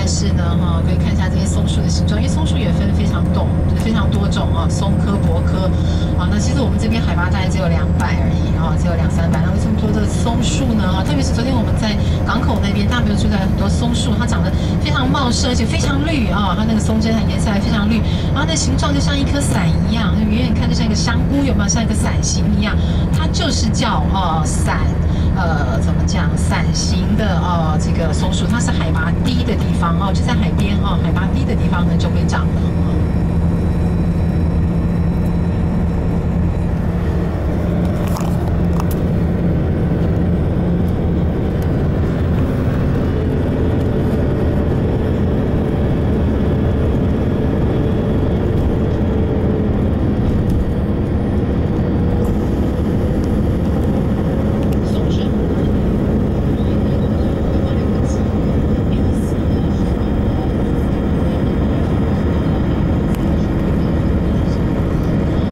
但是呢，可以看一下这些松树的形状，因为松树也分非常多种啊，松科、柏科啊。那其实我们这边海拔大概只有200而已啊，只有200-300。那为什么多的松树呢？特别是昨天我们在港口那边，大家没有注意到很多松树，它长得非常茂盛，而且非常绿啊，它那个松针它颜色还非常绿，然后那形状就像一颗伞一样，远远看就像一个香菇，有没有像一个伞形一样？它就是叫伞。怎么讲？伞形的这个松树，它是海拔低的地方就在海边海拔低的地方呢就会长的